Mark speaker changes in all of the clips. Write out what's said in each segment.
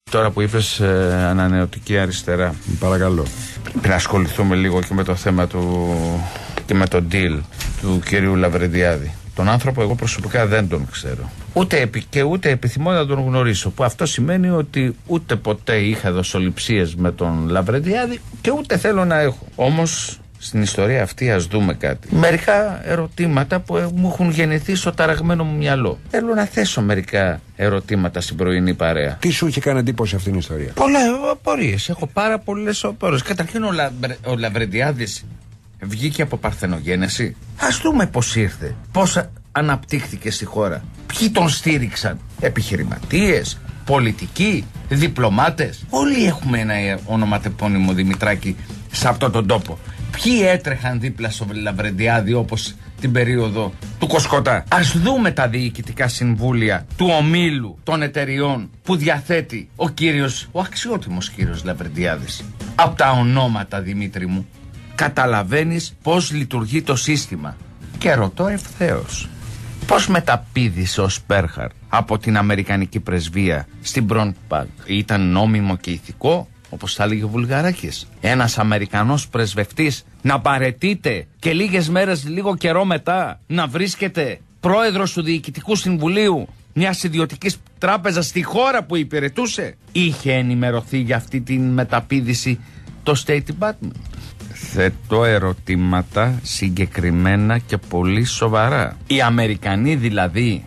Speaker 1: Τώρα που είπες ανανεωτική αριστερά,
Speaker 2: παρακαλώ,
Speaker 1: πρέπει να ασχοληθούμε λίγο και με το θέμα του και με το deal του κυρίου Λαβρεντιάδη. Τον άνθρωπο εγώ προσωπικά δεν τον ξέρω. Ούτε επιθυμώ να τον γνωρίσω. Που αυτό σημαίνει ότι ούτε ποτέ είχα δοσοληψίες με τον Λαβρεντιάδη και ούτε θέλω να έχω. Όμως στην ιστορία αυτή ας δούμε κάτι. Μερικά ερωτήματα που μου έχουν γεννηθεί στο ταραγμένο μου μυαλό. Θέλω να θέσω μερικά ερωτήματα στην πρωινή παρέα.
Speaker 2: Τι σου είχε κάνει εντύπωση αυτήν την ιστορία?
Speaker 1: Πολλά απορίες. Έχω πάρα πολλές απορίες. Καταρχήν ο Λαβρεντιάδης βγήκε από παρθενογένεση. Ας δούμε πώς ήρθε. Πώς αναπτύχθηκε στη χώρα. Ποιοι τον στήριξαν? Επιχειρηματίες, πολιτικοί, διπλωμάτες. Όλοι έχουμε ένα ονοματεπώνυμο Δημητράκη σε αυτόν τον τόπο. Ποιοι έτρεχαν δίπλα στο Λαβρεντιάδη όπως την περίοδο του Κοσκοτά? Ας δούμε τα διοικητικά συμβούλια του ομίλου των εταιριών που διαθέτει ο αξιότιμος κύριος Λαβρεντιάδης. Από τα ονόματα, Δημήτρη μου, καταλαβαίνεις πώς λειτουργεί το σύστημα. Και ρωτώ ευθέως, πώς μεταπήδησε ο Σπέρχαρ από την Αμερικανική πρεσβεία στην Μπροντμπαγκ? Ήταν νόμιμο και ηθικό, όπως θα έλεγε ο Βουλγαράκης, ένας Αμερικανός πρεσβευτής να παραιτείται και λίγες μέρες, λίγο καιρό μετά, να βρίσκεται πρόεδρος του Διοικητικού Συμβουλίου μιας ιδιωτικής τράπεζας στη χώρα που υπηρετούσε? Είχε ενημερωθεί για αυτή την μεταπήδηση το State Department? Θέτω ερωτήματα συγκεκριμένα και πολύ σοβαρά. Οι Αμερικανοί δηλαδή,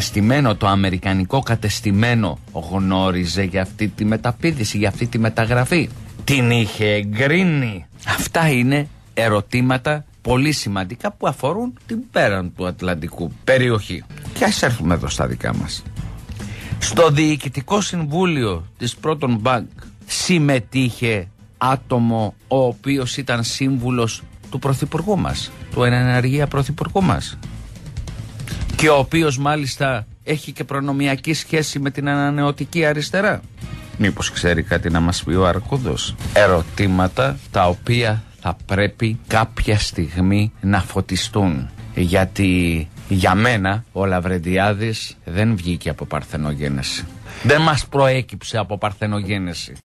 Speaker 1: το αμερικανικό κατεστημένο γνώριζε για αυτή τη μεταπήδηση, για αυτή τη μεταγραφή? Την είχε εγκρίνει? Αυτά είναι ερωτήματα πολύ σημαντικά που αφορούν την πέραν του Ατλαντικού περιοχή. Και ας έρθουμε εδώ στα δικά μας. Στο Διοικητικό Συμβούλιο της Proton Bank συμμετείχε άτομο ο οποίος ήταν σύμβουλος του πρωθυπουργού μας, του ενεργεία πρωθυπουργού μας, και ο οποίος μάλιστα έχει και προνομιακή σχέση με την ανανεωτική αριστερά? Μήπως ξέρει κάτι να μας πει ο Αρκούδος? Ερωτήματα τα οποία θα πρέπει κάποια στιγμή να φωτιστούν, γιατί για μένα ο Λαβρεντιάδης δεν βγήκε από παρθενογένεση, δεν μας προέκυψε από παρθενογένεση.